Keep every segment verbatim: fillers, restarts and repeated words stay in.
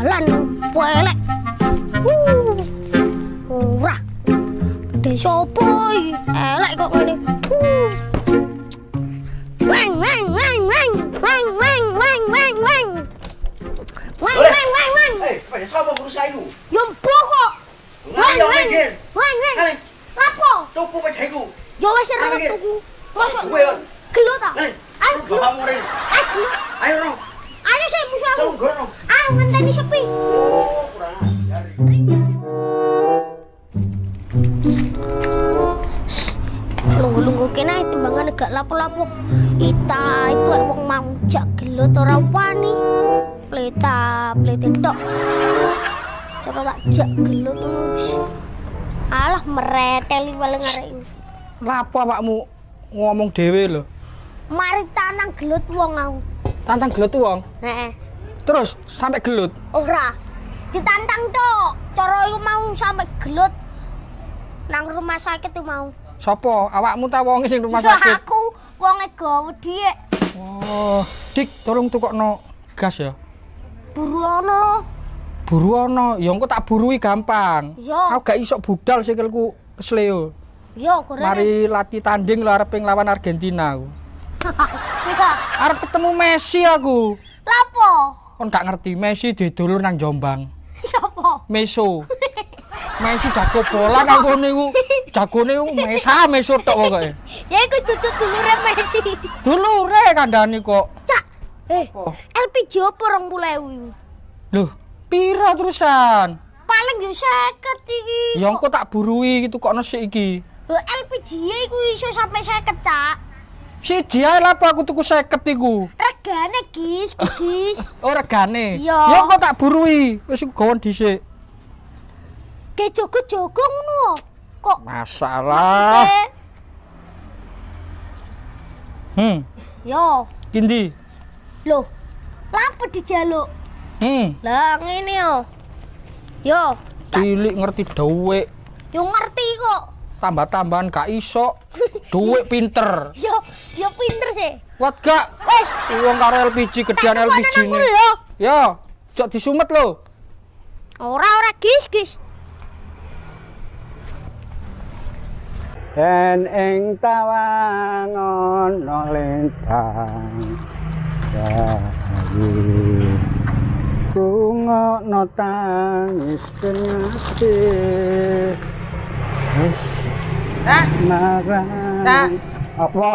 dalan elek. Uh. Ora. Desa opo iki? Elek kok ngene. Uh. Weng weng weng weng weng weng weng weng weng. Weng weng weng weng. Eh, pada sapa guru sayu? Yo mbo kok. Weng weng weng. Weng weng. Eh, Lapo? tuku pedheku. Yo wis ora tuku. Mosok Kowe yo. gelut ta? Eh, Ayo gelut. bapakmu rene. Ayo gelut. Ayo no. Ayo sik musuh aku. Tolong gono. Ayo ngenteni sepi. Oh, kurang ajar. Lungguh-lungguh kene timbangan gak lapo-lapo. Ita itu wong mau jak gelut ora wani. Pleta, plete tok. Coba tak jak gelut terus. Alah mereteli paling arek iki. Lapo awakmu ngomong dhewe lho. Mari tanang gelut wong aku. Tantang gelut wong. Heeh. Terus sampai gelut. Ora. Ditantang tok. Cara iku mau sampai gelut nang rumah sakit tuh mau. Sopo? Awakmu ta wonge sing rumah Iya, sakit? aku wonge gawe dhiik. Oh, Dik, tolong tukokno gas ya. Buru ono. Buru ono, ya engko tak burui gampang. Iya. Aku gak iso budal sikilku kesleo. Yo, goreng. Mari latih tanding lho arep nglawan Argentina aku. Iya. Arep ketemu Messi aku. Lapo? Kon gak ngerti Messi didulur nang Jombang. Sopo? Meso. Messi jago bola kang kono niku. Jagone Mesa Meso tok pokoke. Ya iku dudu dulure Messi. Dulure kandhane kok. Cak. Eh, Oh. L P G opo rong puluh ewu? Loh, pira terusan? Paling yo seket iki. Ya engko tak burui gitu kok sik iki. Lho L P G iku iso sampe seket, Cak. Siji ae lha aku tuku seket iku. Regane Gis, Gis. Oh regane. Iya. Ya engko tak burui. Wis iku gawon dhisik. Ke jogo-jogo ngono. Kok Masalah. Eh, Hmm, yo, kindi. lho. Lapo dijaluk? Hmm, Lah ngene yo. Yo, cilik ngerti dhuwit. yo ngerti kok. Tambah-tambahan gak iso. Dhuwit pinter. Yo, yo pinter sih. Kuat gak? Wes, Wong karo L P G gedean L P G nang ne. kono yo. Ya, jok disumet lho. Ora ora Gis, Gis. Yen ing tawang ana lintang dayi rungokno tangis ati wis Nah, marang Nah. apa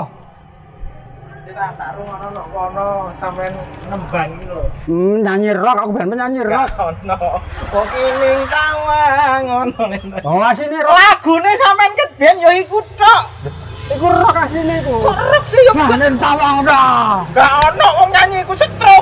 kita tak rungono nang kono sampean nembang iki lho. hmm, nyanyi rock aku ben penyanyi rock Ono. Kok kining tawang ono lintang. oh asine rock Lagune sampean ket ben ya iku tok. iku rock asine iku Kok rock sih ya? nah ning tawang dah Gak ono wong nyanyi iku cetruk.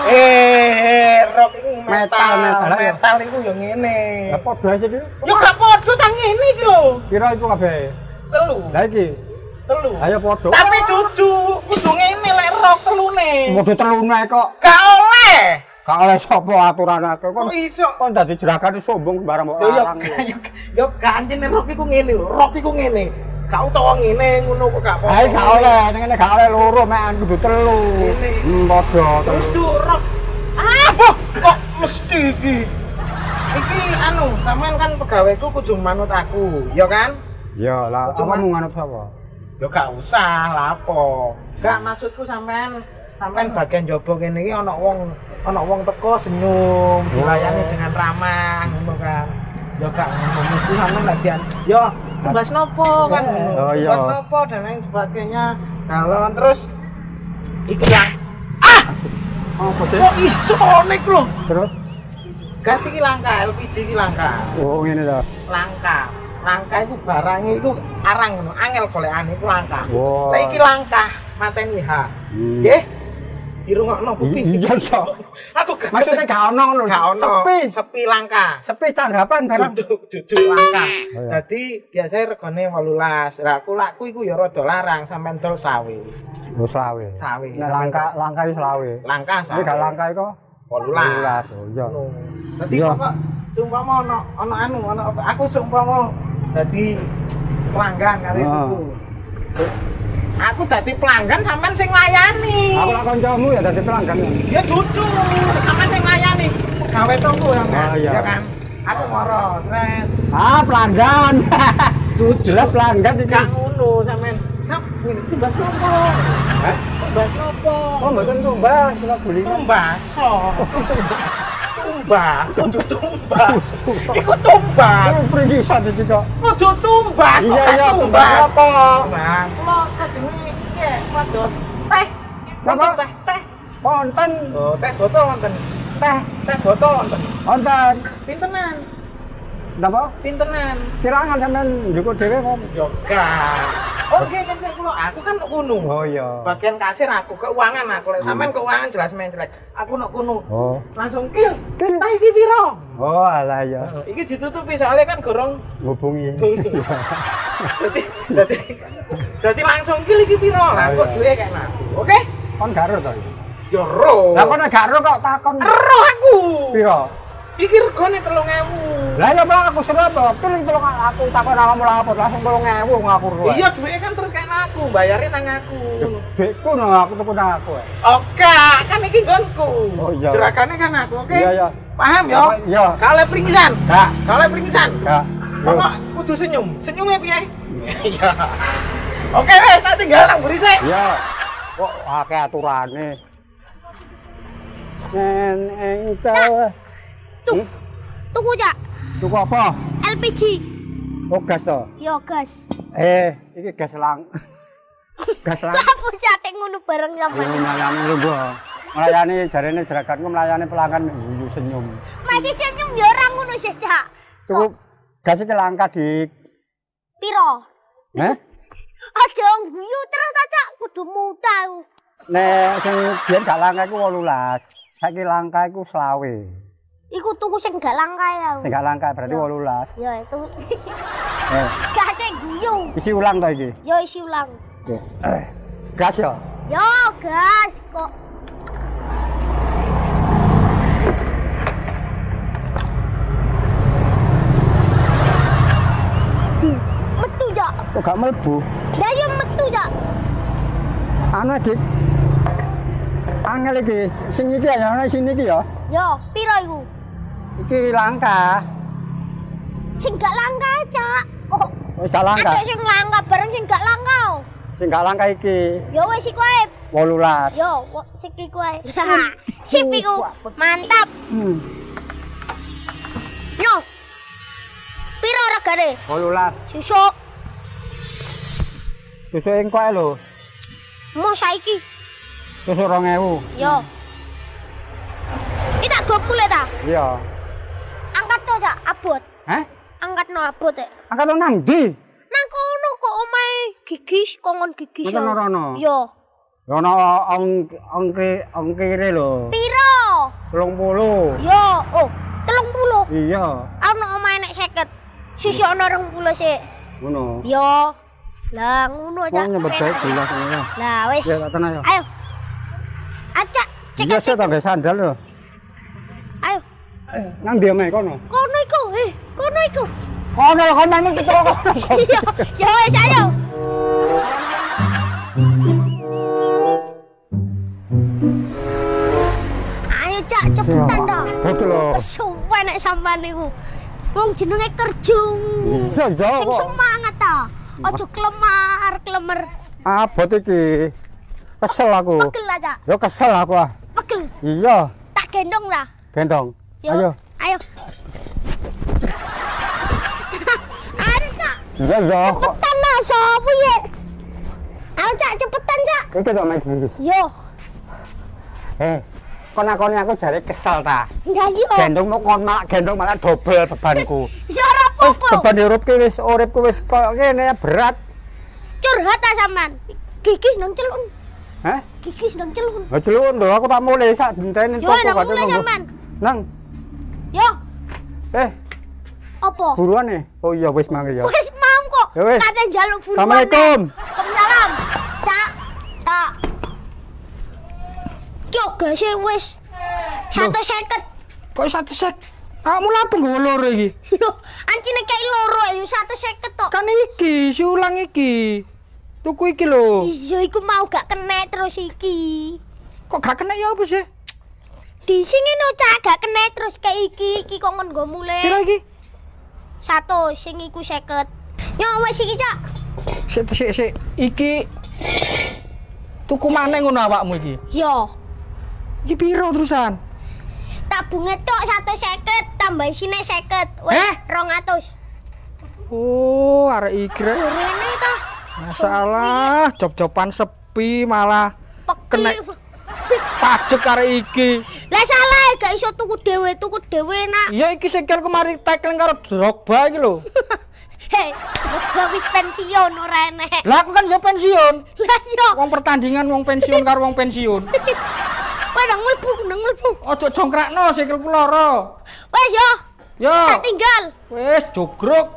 Eh, rock iku metal, Metal, metal. metal iku ya ngene. lah padha sih iki Ya gak padha ta ngene iki lho. pira iku kabeh Telu. lah iki Telu. ayo padha Tapi dudu kudu ngene lek rock telune. padha telune kok Gak oleh. gak oleh sapa aturanake kok Kok iso? kon dadi jerakan sombong barang mbok Yo yo larang yo gak anjene rock iku ngene lho. Rock iku ngene. Gak utawa ngene ngono kok gak apa. ae gak oleh ngene gak oleh loro mek kudu telu Ngene. hmm padha telu Dudu rock. Apa kok mesti iki? Iki anu, sampean kan pegawaiku kudu manut aku, ya kan? ya lah Cuma- kamu nganut sapa Yo gak usah, lapo. Gak maksudku sampean sampean bagian jaba kene iki ana wong ana wong teko senyum, dilayani dengan ramah ngono kan. Yo gak ngono mesti sampean lak dian. Yo, tugas nopo kan? Oh, iya. Tugas nopo dan lain sebagainya. Kalau terus iki yang ah, apa sih kok iso nek lho. terus Gas iki langka, L P G iki langka. oh ngene ta Langka. Langka iku barangnya iku arang ngono, angel golekane iku langka. Wow. Lah iki langka, mateni ha. Hmm. Nggih. Dirungokno putih. iya so Aku gak maksudnya gak ono ngono gak ono. sepi sepi langka. sepi tanggapan barang Duduk duduk langka. Oh, iya. Dadi biasanya regane wolulas. Lah aku laku iku ya rada larang sampean dol sawe. oh selawe Sawe. nek langka langka iki selawe Langka ini sawe. gak langka iku wolulas. oh iya Dadi Iya. kok sumpama ono ono anu ono apa aku sumpama dadi pelanggan kali Ah. itu. Aku dadi pelanggan sampean sing layani. aku lak kancamu ya dadi pelanggan Ya duduk sampean sing layani. gawe tunggu ya kan? Oh, iya. Ya kan? Aku moro, sret. Ah, pelanggan. Tuh jelas pelanggan iki. Gak ngono sampean. Cap, ngene tumbas nopo? Hah? Tumbas nopo? Oh, mboten tumbas, kula beli. Tumbas. Tumbas. Tumbas, kudu tumbas. Iku tumbas. Aku pringisan iki kok. Kudu tumbas. Iya, kok iya, tumbas. tumbas apa? Tumbas. Kula kajenge iki wados teh. Apa? Teh, teh. Wonten Oh, teh botol wonten. teh Teh botol wonten. wonten. Pintenan. Napa? Pintenan. Kirangan sampean njukuk dhewe kok. Yo gak. Oke, kan kula aku kan nek kono. Oh iya. Bagian kasir aku, keuangan aku. Lek sampean keuangan jelas men jelek. Aku nek kono. Oh. Langsung kil. Kil. Tah iki piro? Oh, alah ya. Iki ditutupi soalnya kan gorong. Ngubungi. Dadi dadi dadi langsung kil iki piro? Lah kok duwe kayak aku. Oke? Kon garo to iki. Yo ro. Lah kon nek garo kok takon Ero aku. piro? Iki regane telung ewu. Lah ya Pak aku suruh apa? Pilih tolong aku takon awakmu lha apa langsung telung ewu ngaku kowe. Iya, duwe kan terus kayak aku, bayarin nang aku. Bekku nang aku tuku nang aku. Oke, kan iki nggonku. Oh, iya. Jerakane kan aku, oke? Iya ya. Paham ya? Iya. Kalau pringsan. Kak. Kalau pringsan. Kak. Pokok kudu senyum. Senyumnya piye? Iya. Oke, wes, tak tinggal nang mburi sik. Iya. Kok akeh aturane. En eng tawa. Tuh. Tuku, Cak. Tuku apa? L P G. Oh gas to. Yo, gas. Eh, iki gas lang. Gas lang. Apa cate ngono bareng Ini sampean? melayani lho, Mbok. Melayani jarene jeraganku melayani pelanggan guyu senyum. Masih senyum ya ora ngono sih, Cak. Tuku gas iki langka di Piro? Heh? Aja guyu terus ta, Cak. Kudu muta aku. Nek sing biyen gak langka iku wolulas. Saiki langka iku selawe. Iku tuku sing gak langka ya. Sing gak langka berarti Yo. wolulas. Ya itu. Eh, Gak ada guyu. isi ulang to iki. Yo isi ulang. Eh, gas ya. Yo, gas kok. Hmm, metu, Cak. Kok gak mlebu? Lah yo metu, Cak. Anu Dik. Angel iki, sing iki ya ana sini iki ya. Yo, piro iku? Iki langka. Sing gak langka, Cak. Oh, Wis gak langka. ada sing langka bareng sing gak langka. Sing gak langka iki Yo wis iku ae. wolulas. Yo, wo- sik iku ae. Sip iku. Mantap. Hmm. Yo. Piro regane? wolulas. Susuk. Susu ing koe lho. Mau saiki. Susu rong ewu. Yo. Kita go mulai ta? Iya. Angkat to, Cak, abot. Hah? Angkat no abot e. Angkat lo nang ndi? Nang kono kok omahe gigis, kongon gigis. Ngono yo. rono. Yo. Ono ong ongke ongkire lho. Piro? telung puluh. Yo, oh, telung puluh. Iya. Ono omahe nek seket. Sisi ono rong puluh sik. Ngono. Yo. Lah ngono, Kok Cak. nyebut bae jelas ngono. Lah wis. Ya tak tenang ya. Ayo. Acak, cek Iya sih tak gawe sandal lho. Ayo. Nang ndi omahe kono? Kono iku, eh, kono iku. Kono lho kono nang kita kono. Iya, ya wis ayo. Ayo Cak, cepetan dah. Betul lho. Suwe nek sampean niku. Wong jenenge kerja. Iya iya Sing kok. semangat ta. Aja kelemar, klemer. Abot iki. Kesel aku. Pegel lah, Cak. Yo kesel aku ah. Pegel. Iya, Tak gendong lah. gendong. Yo. Ayo. Ayo. Ayo, Cak. Iya iya kok. Cepetan lah, sapa ye? Ayo Cak, cepetan Cak. Iki to main gigis. Yo. Eh, kon-akoni aku jare kesel ta. Enggak yo. Gendong mau kon malah gendong malah dobel bebanku. Ya ora Wis apa-apa. beban urip ki wis uripku wis koyo ngene berat. Curhat ta sampean. Gigis nang celun. Hah? Gigis nang celun. Lah celun lho aku tak mulai sak dinteni Yo toko nang kadang mulai nunggu. sampean. Nang, Yo, eh apa? buruan nih. Oh iya wis mangke ya. Wis mau kok. Ya wis. Kate njaluk buruan. Assalamualaikum. Waalaikumsalam. Cak. Tak. Yo gase wis satu seket. Kok satu set? Kamu lapo nggawa loro iki? Loh, ancine kei loro yo satu seket tok. Kan iki, si ulang iki. Tuku iki lho. Iya iku mau gak kena terus iki. Kok gak kena ya apa sih? di sini no cak gak kena terus kayak iki iki kok nggon mulai. Piro iki? Satu sing iku seket. Yo wis iki cak. Sik sik sik iki tuku maneh ngono awakmu iki. Yo. Iki piro terusan? Tabunge tok satu seket tambah isine seket. Wes Eh? rong atus. Oh, arek iki rek. Rene ta. Masalah job-joban sepi malah kena Pekli. pajak arek iki. Lah salah gak iso tuku dhewe, tuku dhewe nak. Iya iki sikil kemari tackling karo Drogba iki lho. Hei, gak wis pensiun ora enek. Lah aku kan yo pensiun. Lah yo. Wong pertandingan wong pensiun karo wong pensiun. Wes nang mlebu, nang mlebu. Ojo jongkrakno sikilku lara. Wes yo. Yo. Tak tinggal. Wis jogrok.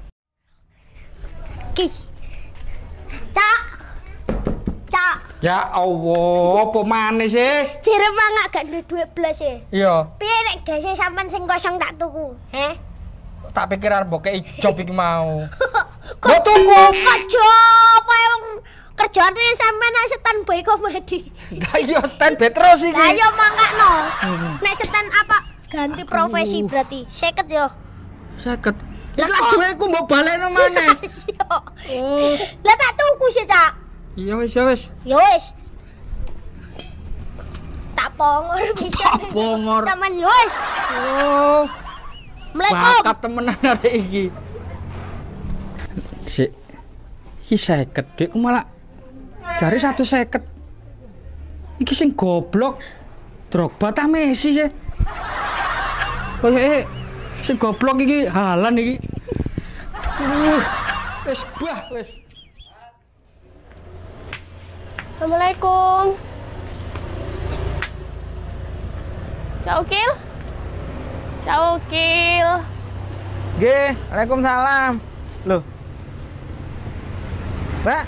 Ki. Cak. Cak. Ya Allah, apa maneh sih? Jere mangak gak duwe duit blas e. Iya, Piye nek gase sampean sing kosong tak tuku? Heh. tak pikir arep mbok kei job iki mau. Kok Mbok tuku. Aja kowe wong kerjane sampean nek standby komedi. Lah iya standby terus iki. Lah yo mangakno. Hmm. Nek stand apa ganti profesi berarti. Seket yo. Seket. Lah duweku mbok balekno maneh. Yo. Oh, Lah tak tuku sih, Cak. iya wis ya wis. Ya wis. Tak pongor bisa. Tak pongor. Taman ya wis. Oh, Assalamualaikum. bakat temenan arek iki. Sik. Iki seket, Dik, ku malah jare satu seket. Iki sing goblok. Drogba ta Messi sih. Kayak sing goblok iki Halan iki. Uh, wis bah wis. Assalamualaikum. Cak Ukil? Cak Ukil. Nggih, Waalaikumsalam. Loh. Mbak.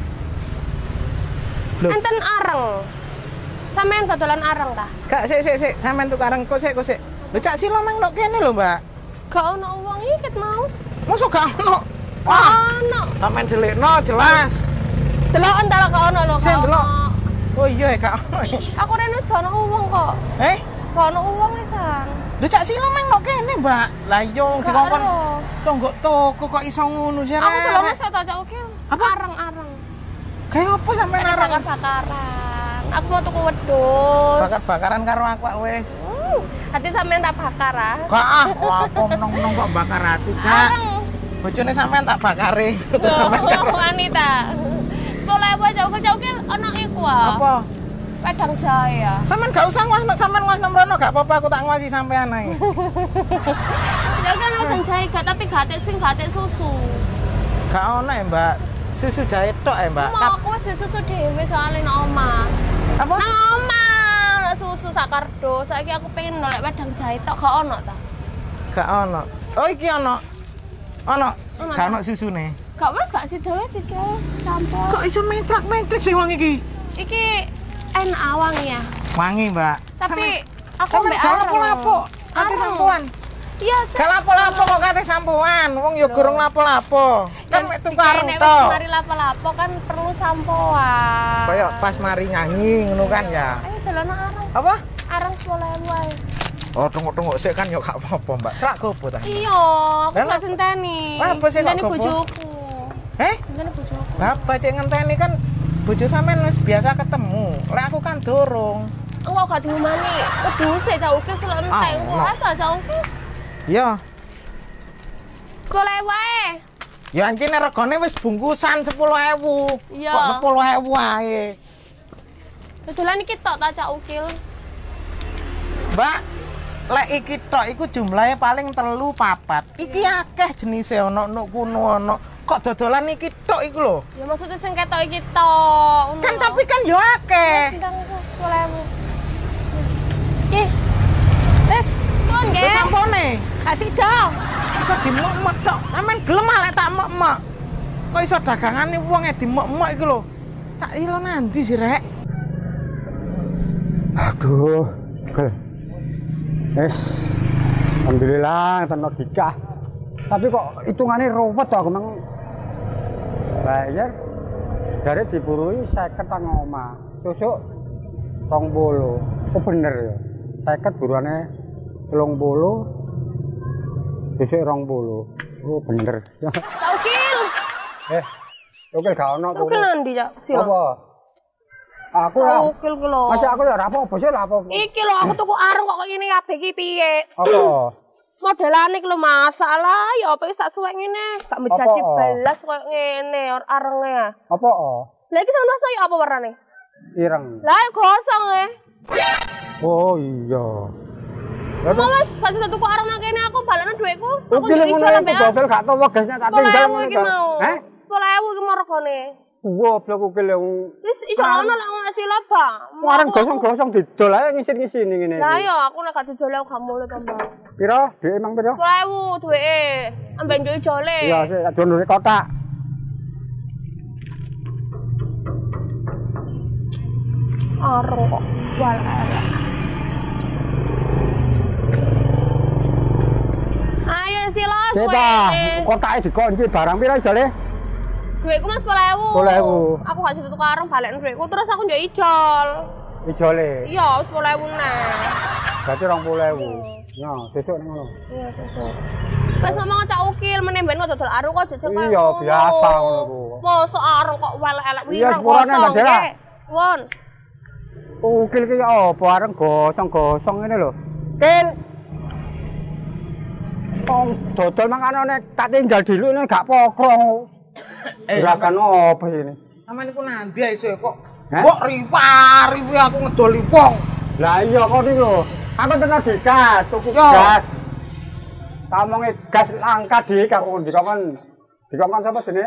Loh, Enten areng. Sampeyan dodolan areng ta? gak sik sik sik, sampean tukaran kok sik kok sik. Lho Cak Silo mang nok kene lho, Mbak. Gak ono uang iket mau. Mosok gak ono. Gak Wah, ono. sampean delikno jelas. Delok entar gak ono lho, Sing gak delok. ono. Oh iya gak ono. Aku rene wis gak ono uang kok. Eh, Gak ono uang wisan. lho Cak Silo mang nok kene, Mbak. Lah iya wong Gak dikongkon ero. tonggo toko kok iso ngono sih. Aku delok wis tak Cak Ukil. Apa? Areng-areng. Kayak apa sampean Ada arang? bakar-bakaran. Aku mau tuku wedhus. Bakar-bakaran karo aku wis. Hmm, hati sampean tak bakar ah. Gak ah, lapo menong-menong kok bakar atu, Kak. Areng. Bojone sampean tak bakare. Loh, wanita. Sepuluh ribu aja, Ukil, Cak Ukil, ono iku ah. Apa? Wedang jaya. Sampean gak usah nguas, sampean nguas nomrono gak apa-apa aku tak nguasi sampean ae. Ya kan wedang jaya gak, tapi gak atik sing gak atik susu. Gak ono ya, Mbak. Susu jahe tok ya, Mbak. Mau aku wis susu dhewe soalnya nang omah. Apa? Nang omah ono susu sak kardus. Saiki aku pengen nolek wedang jaya tok gak ono ta? Gak ono. Oh iki ono. Ono. Ono Gak ta? ono susune. Gak wis gak sida wis iki campur. Kok iso mentrak-mentrik sih wong iki? Iki enak wangi ya. Wangi, Mbak. Tapi aku Sampeyan mbek gak lapo-lapo. Kate Areng. sampoan. Iya, Gak lapo-lapo kok kate sampoan. Wong ya gurung lapo-lapo. Kan mek tuku areng nek tok. wis mari lapo-lapo kan perlu sampoan. Kayak pas mari nyanyi ngono kan ya. Ayo delokno areng. Apa? Areng sepuluh ribu ae. Oh, tunggu-tunggu sik kan ya gak apa-apa, Mbak. Serak gopo ta? Iya, aku Lah, sudah centeni. lah, apa sih kok Centeni gopo? bojoku. Eh? Centeni bojoku. Bapak cek ngenteni kan bojo sampean wis biasa ketemu. Lek aku kan dorong. Enggak gak diumani. Wedhus e Cak Ukil selentek. Ah, Kok apa Cak Ukil? Iya. sepuluh ribu ae. Ya ancine regane wis bungkusan sepuluh ribu. Iya. Kok sepuluh ribu ae. Dodolan iki tok ta Cak Ukil. Mbak, lek iki tok iku jumlahnya paling telu papat. Iki akeh jenise ono ono kuno ono. Kok dodolan iki tok iku lho. Ya maksudnya sing ketok iki tok. ngono Kan lho. tapi kan yo akeh. Sendang iku sepuluh ribu. Ih. Wes, suwun Wis nggih. sampone. Kasih dong. Iso dimek-mek tok. Amen gelem ah lek tak mek-mek. Kok iso dagangane wong e dimek-mek iku lho. Tak ilo nanti sih, Rek. Aduh, oke. Yes. Alhamdulillah teno nikah. Tapi kok hitungannya ruwet to kemang. Bayar jare diburui seket nang omah. Susuk rong puluh. Kok bener ya? seket buruane telung puluh. Besok rong puluh. Oh bener. Cak Ukil. Eh, Ukil gak ono Ukil nanti Cak Sila. Apa? Aku Cak ya. Ukil ku lho. Masih aku ya ora apa-apa sih lah apa. Iki lho aku tuku areng kok ngene kabeh iki piye? Apa? Modelane iki lho masalah ya apa iki sak suwek ngene, gak menjadi Apa? belas koyo ngene arenge. Apa? Lah iki sama saya apa warnane? Ireng. Lah ya gosong e. Oh iya. Mau wis gak sudah tuku areng nang kene aku balekno dhuwitku. Aku Ukil iki ngono jual iku bobel gak tau wegesnya sak tinggal sepuluh ribu ngono iki to. mau. Heh? sepuluh ribu iki mau regane. Goblok Ukil yang Wis iso ono lek ngasih lah, Bang. wareng gosong-gosong didol ae ngisir-ngisini ngene Lah iki. ya aku nek gak dijole aku gak mulu to, Bang. Piro? Dhuwit emang piro? sepuluh ribu duwike. Ambek njuk jole. Iya, sik aja nduwe kotak. Areng kok. Walah. Ayo sila Sik ta, kotake dikunci barang piro jale? duitku mas sepuluh ribu. sepuluh ribu. Aku gak situ tuku areng balik duitku terus aku njuk ijol. Ijole. Iya, sepuluh ribu nah. Berarti rong puluh ribu. Ya, sesuk nang ngono. Iya, sesuk. Wes ngomong Cak Ukil meneh ben kok dodol areng kok jese koyo. Iya, biasa ngono ku. Mosok areng kok welek-elek Iya, wirang sepurane kosong. Mbak Dela. Kek. Won. Ukil ki apa areng gosong-gosong ngene lho. Kil. Wong dodol manganane tak tinggal dulu ini gak pokro. Gerakan apa ini? Sampeyan iku nanti ae iso kok. Hah? Kok ripa-ripi aku ngedoli wong. Lah iya kok niku. Aku tenan digas, tuku Yo. gas. Tamonge gas langka di aku dikon dikon sapa jenenge?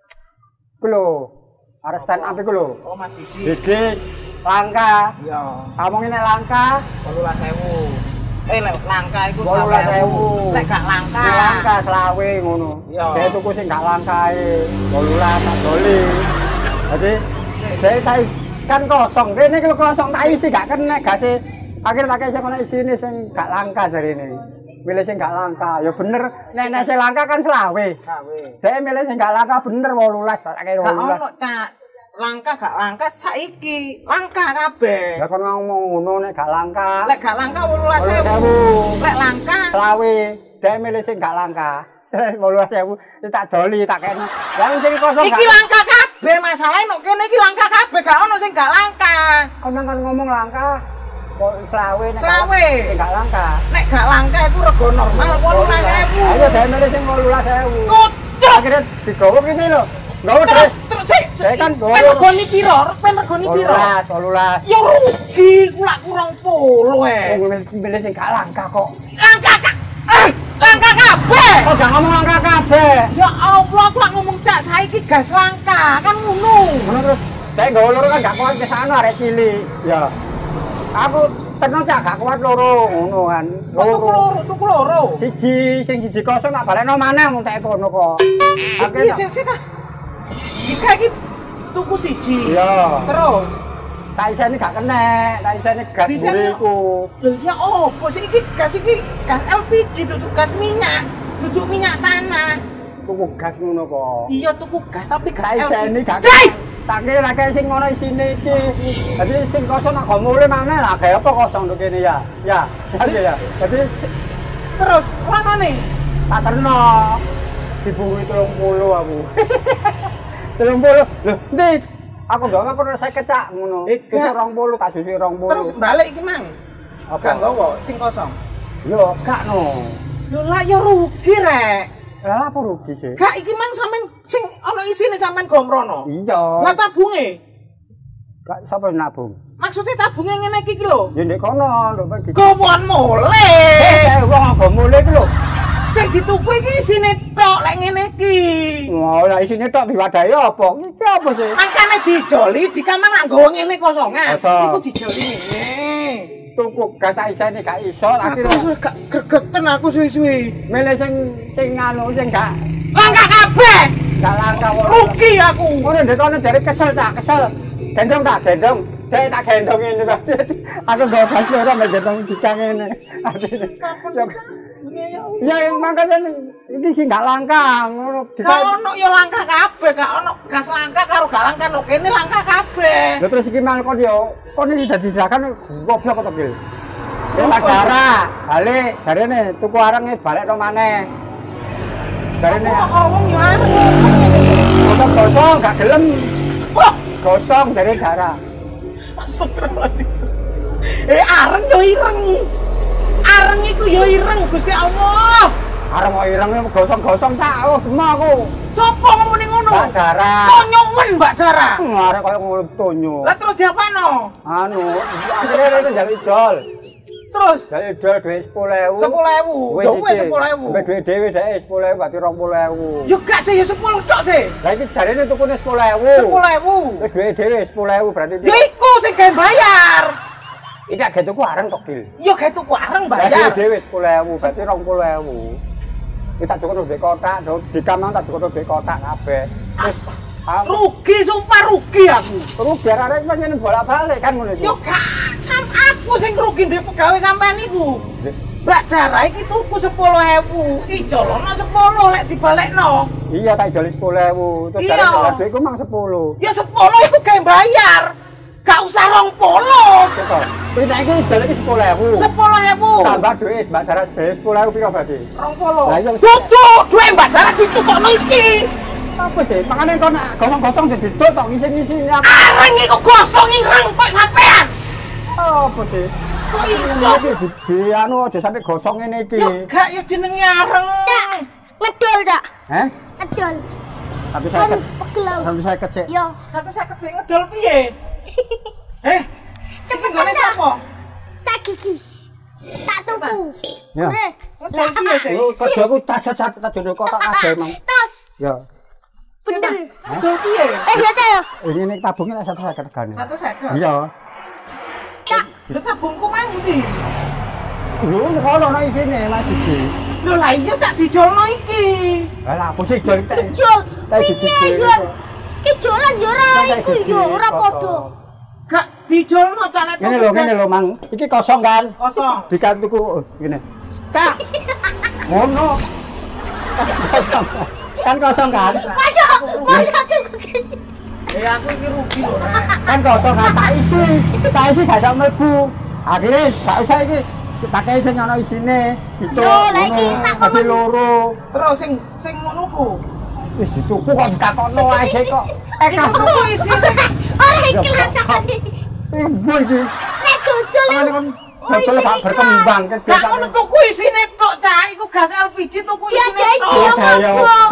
Ku lho. Arek stand up iku lho. Oh Mas Kiki. Iki langka. Iya, Tamonge nek langka delapan belas ribu. Eh lek langka iku delapan belas ribu. Lek gak langka. nek langka selawe ngono. Iya. Dhek tuku sing gak langkae. delapan belas tak doli. Jadi dhek tak is- kan kosong. Rene iki lho kosong tak isi gak kena gase. Akhirnya tak isi kono isine sing gak langka jarine. Milih sing gak langka. Ya bener nek nek sing langka kan selawe. Gawe. Dhek milih sing gak langka bener delapan belas tak kira Gak delapan belas. ono Cak. Langka gak langka saiki. Langka kabeh. Ya kon ngomong ngono nek gak langka. Lek gak langka delapan belas ribu. delapan belas ribu. Lek langka Selawe, dhek milih sing gak langka. delapan belas ribu tak doli tak kena. Lah sing kosong iki langka kabeh masalahe nek kene iki langka kabeh gak ono sing gak langka. kon kan ngomong langka. Kok selawe nek Selawe. sing gak langka. Nek gak langka iku rego normal delapan belas ribu. Ayo dhek milih sing delapan belas ribu. Kucuk. Akhirnya digowo ngene lho. Gowo Terus terus sik Saya kan pen bawa- regoni piro? Pen regoni piro? delapan belas, delapan belas. Ya rugi kula kurang puluh eh. Wong milih milih sing gak langka kok. Langka kak. Eh, langka kabeh. Kok gak ngomong langka kabeh. Ya Allah, aku lak ngomong Cak saiki gas langka, kan ngono. Ngono terus dhek nggawa loro kan gak kuat kesana arek cilik. Ya. Aku terno cak gak kuat loro ngono kan. Kok tuku loro, tuku loro. Siji, sing siji kosong tak balekno maneh mung tak kono kok. Iki Akhirnya sik sik ta. Iki iki tuku siji. iya, Terus tak iseni gak kena, tak iseni gas Diseni- buriku. lho ya opo sih iki gas iki gas L P G duduk gas minyak, duduk minyak tanah. Tuku gas ngono kok. Iya tuku gas tapi gas Tak L P G. iseni gak Cai! kena. Tak kira kayak sing ngono isine iki. Dadi sing kosong nak go mulih maneh lah gawe apa kosong to kene ya. Ya, ya ya. Dadi Terus ranane tak terno dibungui telung puluh aku. telung puluh. Lho, Dik. Aku ndok aku ora saya kecak ngono. Eh, Wis gak. rong puluh tak susi rong puluh. terus balik iki mang. Apa? Gak nggawa sing kosong. Yo, gak no. Lho lah ya rugi rek. Lah apa rugi sih? Gak iki mang sampean sing ana isine sampean gomrono. Iya. Lah tabunge. Gak sapa yang nabung. Maksudnya tabunge ngene iki ki lho. Ya ndek kono ndok pergi. Gowon mule. Eh, wong apa mulih iki lho. Sing dituku iki isine tok lek ngene iki. Oh, lah isine tok diwadahi apa? Iki apa sih? Makane dijoli di kamar nak nggawa ngene kosongan. Kosong. Iku dijoli ngene. Tuku gas tak isine gak iso akhirnya Aku gak gregeten aku suwi-suwi. milih sing sing anu sing gak Langka kabeh. gak langka wae. Rugi aku. Ngono ndek kono jare kesel tak kesel. Gendong tak gendong. Dek tak gendong ini Mas. Aku gak gas ora mek gendong dicang ngene. Ya yang makanya ini sih gak langka ngono. Gak ono ya langka kabeh, gak ono gas langka karo gak langka no kene langka kabeh. Lha terus iki mang kon yo kon iki dadi dakan goblok kok Gil. Ini Madara, balik. Jarene tuku areng balik no maneh. Jarene Kok wong yo areng. kok gosong gak gelem. Kok Gosong dari Dara. astagfirullahaladzim. Eh areng yo ireng. Areng iku yo ireng Gusti Allah. Areng kok ireng gosong-gosong tak oh semua aku. Sopo ngomong ngono? Mbak Dara. Tonyowen Mbak Dara. Arek koyo ngono tonyo. Lah terus diapano? Anu, akhirnya itu jaluk idol. Terus Jaluk idol duit sepuluh ribu. sepuluh ribu. Wis Yo wis iki. sepuluh ribu. Sampai duit dhewe dhek sepuluh ribu berarti dua puluh ribu. Yo gak sih yo sepuluh tok sih. Lah iki jarene tukune sepuluh ribu. sepuluh ribu. Wis duit dhewe sepuluh ribu berarti. Yo iku sing gawe bayar. Iki gak tuku areng tok, Gil. Yo gawe tuku areng Lah bayar. duit dhewe sepuluh ribu berarti dua puluh ribu. Kita cukup duit kotak, di kamar tak cukup duit kotak kabeh. Wis Rugi sumpah rugi aku. terus biar arek pengen bolak-balik kan ngono iki. Yo gak sam aku sing rugi ndek pegawai sampean niku. Mbak Dara iki tuku sepuluh ribu, ijolono sepuluh lek dibalekno. Iya tak joli sepuluh ribu. Terus Iya. dari duit iku mang sepuluh. Ya sepuluh iku gawe bayar. Gak usah rong puluh. Kok. Kita iki joli iki sepuluh ribu. sepuluh ribu. Tambah duit Mbak Dara sebagai sepuluh ribu piro berarti? rong puluh. Lah iya. Dudu, duit Mbak Dara ditukokno iki. Apa sih? Makanya kau nak gosong-gosong jadi tutup ngisi-ngisi apa? Areng iku gosong ireng kok sampean. Apa sih? Kok iso? Iki di, di anu aja sampai gosong ngene iki. Yo gak ya jenenge areng. Ngedol dak? Heh? Ngedol. Satu seket. Pegel. Satu seket sik. Yo. Satu seket duit ngedol piye? Eh, Cepet iki gone dak. sapa? Tak gigi. Tak tuku. Ya. Ure. Ngedol piye sih? Lu kerjaku tas satu tak jodoh kotak kabeh emang. Tos. Ya. Bener. Ngedol piye? Eh, lihat ya. Ini nek tabungnya lek satu seket regane. Satu seket. Iya. Tak. Lha tabungku mang ndi? Lho ngono ana isine Mas Didi. Lho lah iya cak dijolno iki. Lah apa sih jol tak? Jol. Tak Piye gigi. yo? Ki jolan yo ora iku yo ora padha. Gak dijolno cak lek Ngene lho, ngene lho Mang. Iki kosong kan? Kosong. Dikat tuku oh, ngene. Cak. Ngono. Kosong. Kan kosong kan? Masuk. Masuk tuku. Eh aku iki rugi lho rek. Kan kosong kan tak isi. Tak isi gak iso mlebu. Akhirnya gak usah iki tak kei sing ana isine. Situ. Lho, lah iki tak Dadi ngomong- loro. Terus sing sing ngono ku. Wis dituku kok ditakokno ae sik kok. Eh Iku kan. tuku isine. Ora ikhlas sakane. Eh boy iki. Nek dodol. Tangan kon betul gak berkembang kan. Gak ngono tuku isine tok cak iku gas L P G tuku Ya, isine ya, tok. iya. Daya.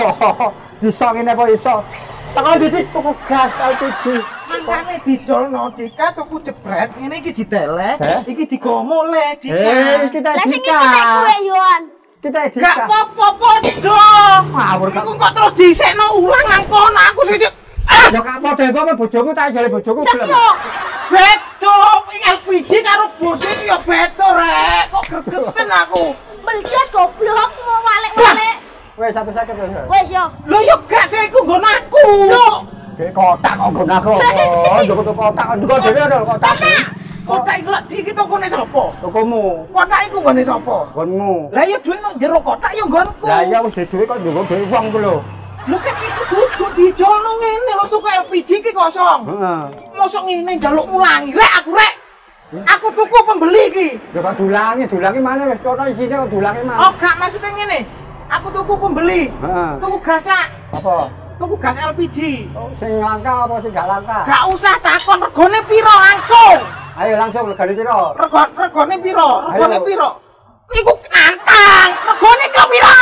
Diso ngene kok iso. Tekan didik tuku gas L P G. Mangkane dijolno dika tuku jebret ngene iki ditelek, Heh? iki digomuk le dika. Eh, iki tak Lah sing iki dika. nek kowe yoan. Kita Gak dika. apa-apa padha. Ngawur gak. Iku kok terus disekno ulang nang kono aku sih. Ah, Ya gak padha apa bojoku tak jale bojoku Lah gelem. yo. beto L P G karo bojo iki ya beto rek. Kok gregeten aku. Meledos goblok mau walik-walik. Wes satu sakit wes. Wes yo. Lho yo gak sih iku nggon aku. Dek kotak kok nggon aku. Nduk kotak nduk dhewe ada kotak. Kotak iki lak iki tokone sapa? Tukumu. Kotak iku nggone sapa? Nggonmu. Lah ya duit nang jero kotak ya nggonku. Lah iya wis duwe kok nduk dhewe wong ku lho. Lho kan iku duduk dijolno ngene lho tuku L P G iki kosong. Heeh. Mosok ngene njaluk mulangi rek aku rek. Aku tuku pembeli iki. Ya kok dulangi, dulangi mana wis kono isine kok dulangi mana. Oh gak maksudnya ngene. Aku tuku pembeli. Heeh. Tuku gasak. Apa? Tuku gas L P G. Oh, sing langka apa sing gak langka? Gak usah takon regane piro langsung. Ayo langsung regane piro? Regon regane piro? Regane Ayo. piro? Iku nantang. Regane kok piro?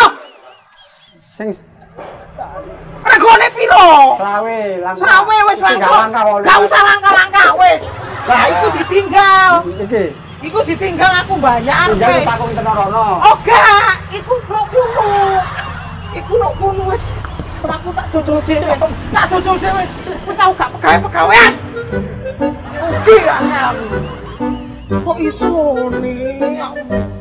Sing Regane piro? selawe langka. Sawe wis Sing gak langsung. langka kok. Gak usah langka-langka wis. Lah iku ditinggal. Iki. Iku ditinggal aku bayar. Tinggal weh. pakung tenan rono. Oh gak, iku nok kuno. Iku nok kuno wis. Aku tak dodol dhewe. Tak dodol dhewe. Wis aku gak pegawe-pegawean. Oke aku. Kok iso nih?